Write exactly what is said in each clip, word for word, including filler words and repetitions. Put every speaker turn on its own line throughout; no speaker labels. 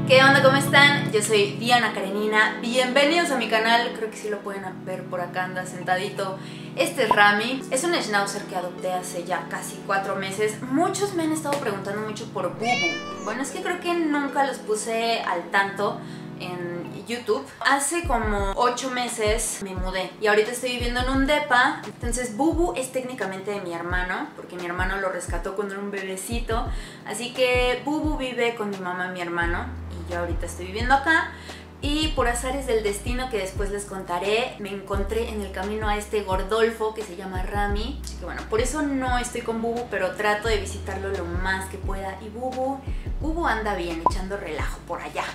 ¿Qué onda? ¿Cómo están? Yo soy Diana Karenina, bienvenidos a mi canal, creo que sí lo pueden ver por acá, anda sentadito. Este es Rami, es un schnauzer que adopté hace ya casi cuatro meses. Muchos me han estado preguntando mucho por Bubu. Bueno, es que creo que nunca los puse al tanto en YouTube. Hace como ocho meses me mudé y ahorita estoy viviendo en un depa. Entonces Bubu es técnicamente de mi hermano, porque mi hermano lo rescató cuando era un bebecito. Así que Bubu vive con mi mamá y mi hermano y yo ahorita estoy viviendo acá. Y por azares del destino, que después les contaré, me encontré en el camino a este gordolfo que se llama Rami. Así que bueno, por eso no estoy con Bubu, pero trato de visitarlo lo más que pueda. Y Bubu, Bubu anda bien, echando relajo por allá.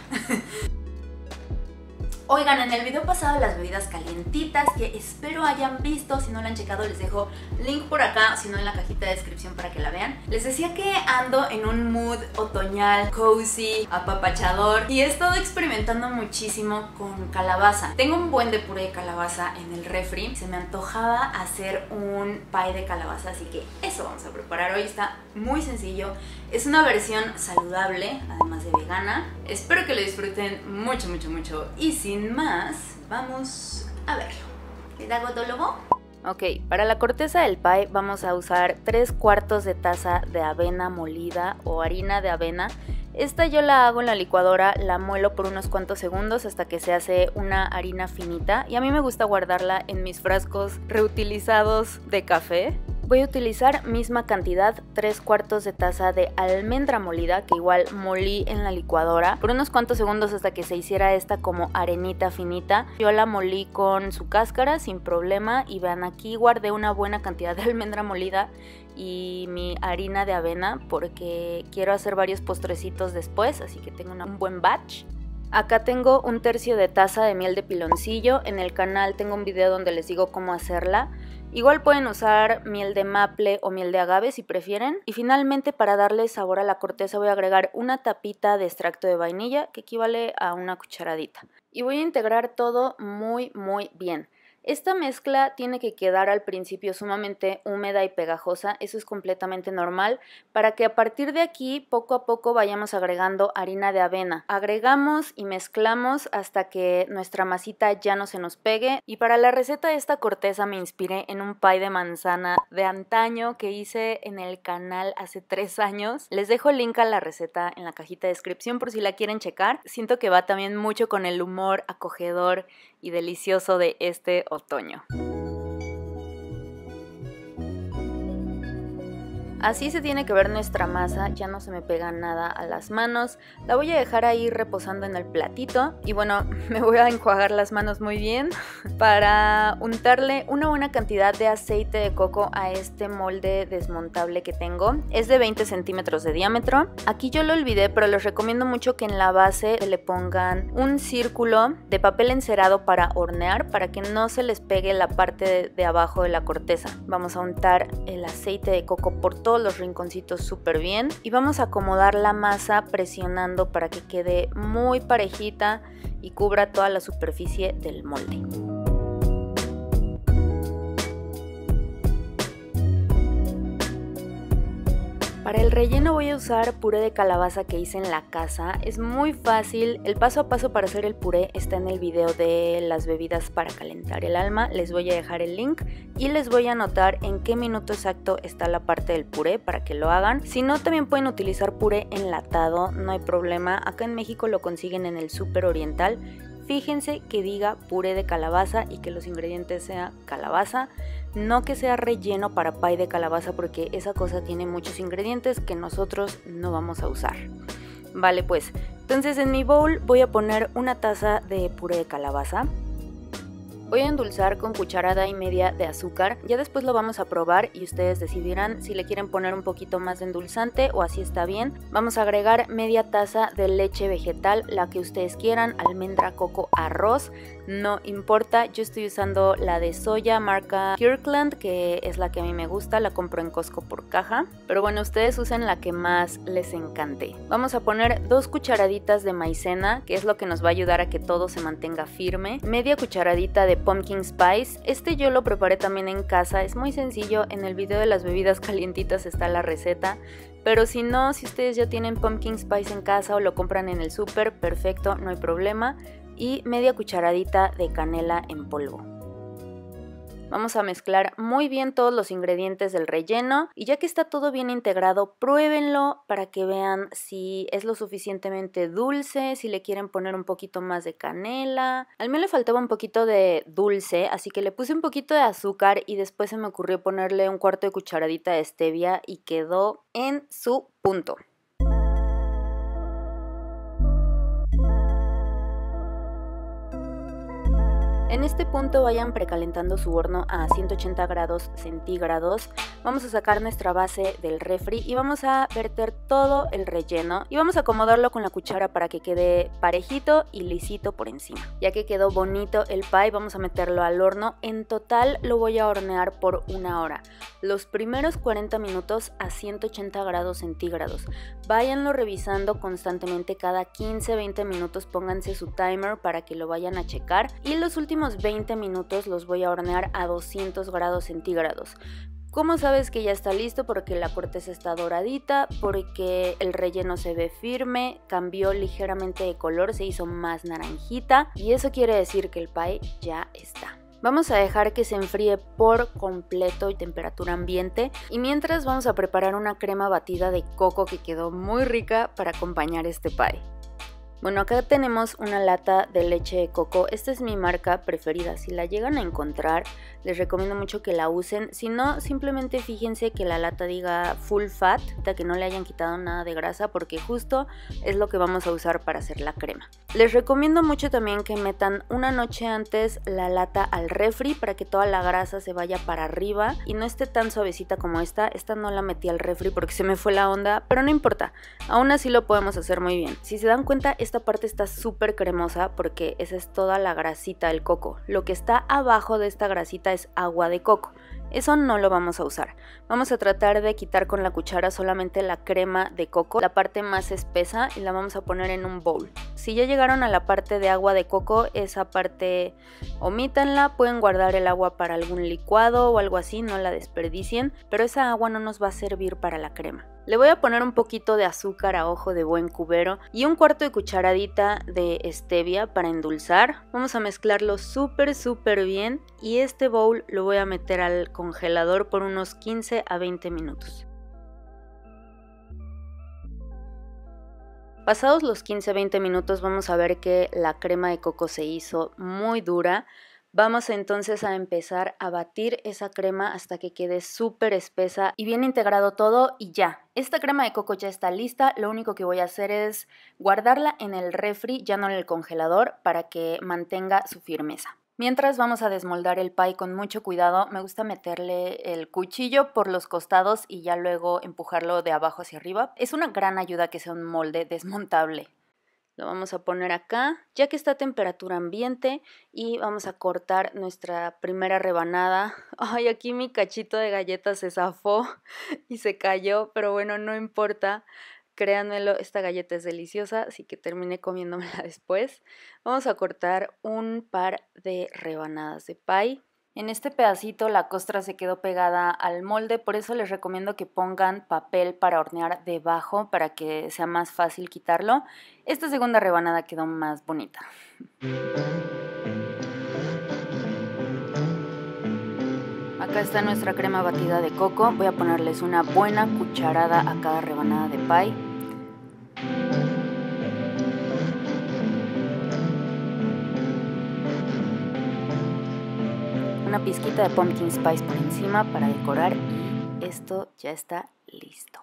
Oigan, en el video pasado las bebidas calientitas que espero hayan visto. Si no la han checado les dejo link por acá, si no en la cajita de descripción para que la vean. Les decía que ando en un mood otoñal, cozy, apapachador, y he estado experimentando muchísimo con calabaza. Tengo un buen de puré de calabaza en el refri. Se me antojaba hacer un pie de calabaza, así que eso vamos a preparar hoy. Está muy sencillo. Es una versión saludable, además de vegana. Espero que lo disfruten mucho, mucho, mucho. Y sin más, vamos a verlo. ¿Pedagodólogo? Ok, para la corteza del pie vamos a usar tres cuartos de taza de avena molida o harina de avena. Esta yo la hago en la licuadora, la muelo por unos cuantos segundos hasta que se hace una harina finita. Y a mí me gusta guardarla en mis frascos reutilizados de café. Voy a utilizar misma cantidad, tres cuartos de taza de almendra molida, que igual molí en la licuadora por unos cuantos segundos hasta que se hiciera esta como arenita finita. Yo la molí con su cáscara sin problema y vean, aquí guardé una buena cantidad de almendra molida y mi harina de avena porque quiero hacer varios postrecitos después, así que tengo una, un buen batch. Acá tengo un tercio de taza de miel de piloncillo. En el canal tengo un video donde les digo cómo hacerla. Igual pueden usar miel de maple o miel de agave si prefieren. Y finalmente, para darle sabor a la corteza, voy a agregar una tapita de extracto de vainilla, que equivale a una cucharadita. Y voy a integrar todo muy muy bien. Esta mezcla tiene que quedar al principio sumamente húmeda y pegajosa, eso es completamente normal, para que a partir de aquí poco a poco vayamos agregando harina de avena. Agregamos y mezclamos hasta que nuestra masita ya no se nos pegue. Y para la receta de esta corteza me inspiré en un pie de manzana de antaño que hice en el canal hace tres años. Les dejo el link a la receta en la cajita de descripción por si la quieren checar. Siento que va también mucho con el humor acogedor y delicioso de este otoño. Así se tiene que ver nuestra masa, ya no se me pega nada a las manos. La voy a dejar ahí reposando en el platito y bueno, me voy a enjuagar las manos muy bien para untarle una buena cantidad de aceite de coco a este molde desmontable que tengo. Es de veinte centímetros de diámetro. Aquí yo lo olvidé, pero les recomiendo mucho que en la base le pongan un círculo de papel encerado para hornear, para que no se les pegue la parte de, de abajo de la corteza. Vamos a untar el aceite de coco por todo todos los rinconcitos súper bien y vamos a acomodar la masa presionando para que quede muy parejita y cubra toda la superficie del molde. Para el relleno voy a usar puré de calabaza que hice en la casa. Es muy fácil, el paso a paso para hacer el puré está en el video de las bebidas para calentar el alma. Les voy a dejar el link y les voy a anotar en qué minuto exacto está la parte del puré para que lo hagan. Si no, también pueden utilizar puré enlatado, no hay problema. Acá en México lo consiguen en el Súper Oriental. Fíjense que diga puré de calabaza y que los ingredientes sean calabaza, no que sea relleno para pie de calabaza porque esa cosa tiene muchos ingredientes que nosotros no vamos a usar. Vale, pues, entonces en mi bowl voy a poner una taza de puré de calabaza. Voy a endulzar con cucharada y media de azúcar, ya después lo vamos a probar y ustedes decidirán si le quieren poner un poquito más de endulzante o así está bien. Vamos a agregar media taza de leche vegetal, la que ustedes quieran, almendra, coco, arroz, no importa. Yo estoy usando la de soya marca Kirkland, que es la que a mí me gusta, la compro en Costco por caja, pero bueno, ustedes usen la que más les encante. Vamos a poner dos cucharaditas de maicena, que es lo que nos va a ayudar a que todo se mantenga firme, media cucharadita de pumpkin spice. Este yo lo preparé también en casa, es muy sencillo, en el video de las bebidas calientitas está la receta. pero si no, si ustedes ya tienen pumpkin spice en casa o lo compran en el súper, perfecto, no hay problema. Y media cucharadita de canela en polvo. Vamos a mezclar muy bien todos los ingredientes del relleno y ya que está todo bien integrado, pruébenlo para que vean si es lo suficientemente dulce, si le quieren poner un poquito más de canela. Al mío le faltaba un poquito de dulce, así que le puse un poquito de azúcar y después se me ocurrió ponerle un cuarto de cucharadita de stevia y quedó en su punto. En este punto vayan precalentando su horno a ciento ochenta grados centígrados. Vamos a sacar nuestra base del refri y vamos a verter todo el relleno y vamos a acomodarlo con la cuchara para que quede parejito y lisito por encima. Ya que quedó bonito el pie, vamos a meterlo al horno. En total lo voy a hornear por una hora. Los primeros cuarenta minutos a ciento ochenta grados centígrados. Váyanlo revisando constantemente cada quince a veinte minutos, pónganse su timer para que lo vayan a checar y los últimos veinte minutos los voy a hornear a doscientos grados centígrados. ¿Cómo sabes que ya está listo? Porque la corteza está doradita, porque el relleno se ve firme, cambió ligeramente de color, se hizo más naranjita y eso quiere decir que el pie ya está. Vamos a dejar que se enfríe por completo y temperatura ambiente y mientras vamos a preparar una crema batida de coco que quedó muy rica para acompañar este pie. Bueno, acá tenemos una lata de leche de coco. Esta es mi marca preferida. Si la llegan a encontrar, les recomiendo mucho que la usen. Si no, simplemente fíjense que la lata diga full fat, que no le hayan quitado nada de grasa, porque justo es lo que vamos a usar para hacer la crema. Les recomiendo mucho también que metan una noche antes la lata al refri para que toda la grasa se vaya para arriba y no esté tan suavecita como esta. Esta no la metí al refri porque se me fue la onda, pero no importa. Aún así lo podemos hacer muy bien. Si se dan cuenta, esta parte está súper cremosa porque esa es toda la grasita del coco. Lo que está abajo de esta grasita es agua de coco. Eso no lo vamos a usar. Vamos a tratar de quitar con la cuchara solamente la crema de coco, la parte más espesa, y la vamos a poner en un bowl. Si ya llegaron a la parte de agua de coco, esa parte omítanla, pueden guardar el agua para algún licuado o algo así, no la desperdicien, pero esa agua no nos va a servir para la crema. Le voy a poner un poquito de azúcar a ojo de buen cubero y un cuarto de cucharadita de stevia para endulzar. Vamos a mezclarlo súper súper bien y este bowl lo voy a meter al congelador por unos quince a veinte minutos. Pasados los quince a veinte minutos vamos a ver que la crema de coco se hizo muy dura. Vamos entonces a empezar a batir esa crema hasta que quede súper espesa y bien integrado todo y ya. Esta crema de coco ya está lista, lo único que voy a hacer es guardarla en el refri, ya no en el congelador, para que mantenga su firmeza. Mientras vamos a desmoldar el pie con mucho cuidado. Me gusta meterle el cuchillo por los costados y ya luego empujarlo de abajo hacia arriba. Es una gran ayuda que sea un molde desmontable. Lo vamos a poner acá, ya que está a temperatura ambiente, y vamos a cortar nuestra primera rebanada. Ay, aquí mi cachito de galleta se zafó y se cayó, pero bueno, no importa. Créanmelo, esta galleta es deliciosa, así que terminé comiéndomela después. Vamos a cortar un par de rebanadas de pie. En este pedacito la costra se quedó pegada al molde, por eso les recomiendo que pongan papel para hornear debajo para que sea más fácil quitarlo. Esta segunda rebanada quedó más bonita. Acá está nuestra crema batida de coco. Voy a ponerles una buena cucharada a cada rebanada de pie. Una pizquita de pumpkin spice por encima para decorar y esto ya está listo.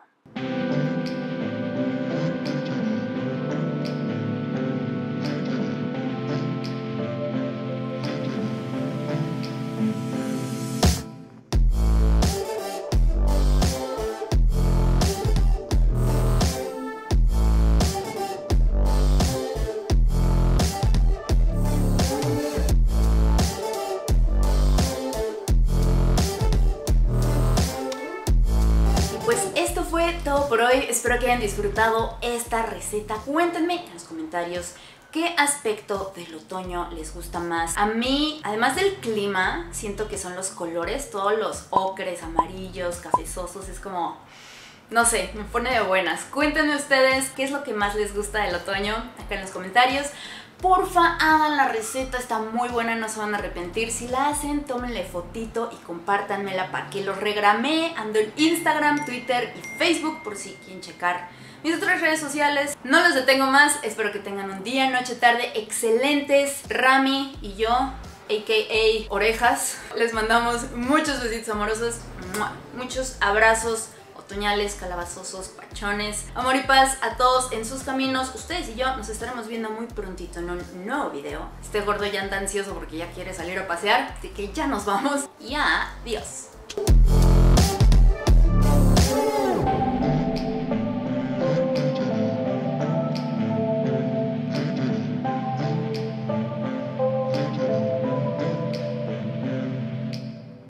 Todo por hoy, espero que hayan disfrutado esta receta. Cuéntenme en los comentarios qué aspecto del otoño les gusta más. A mí, además del clima, siento que son los colores, todos los ocres, amarillos, cafezosos, es como no sé, me pone de buenas. Cuéntenme ustedes qué es lo que más les gusta del otoño acá en los comentarios. Porfa, hagan la receta, está muy buena, no se van a arrepentir. Si la hacen, tómenle fotito y compártanmela para que los regramee. Ando en Instagram, Twitter y Facebook por si quieren checar mis otras redes sociales. No los detengo más, espero que tengan un día, noche, tarde excelentes. Rami y yo, a k a. Orejas, les mandamos muchos besitos amorosos, muchos abrazos otoñales, calabazosos, pachones, amor y paz a todos en sus caminos. Ustedes y yo nos estaremos viendo muy prontito en un nuevo video. Este gordo ya anda ansioso porque ya quiere salir a pasear, así que ya nos vamos y adiós.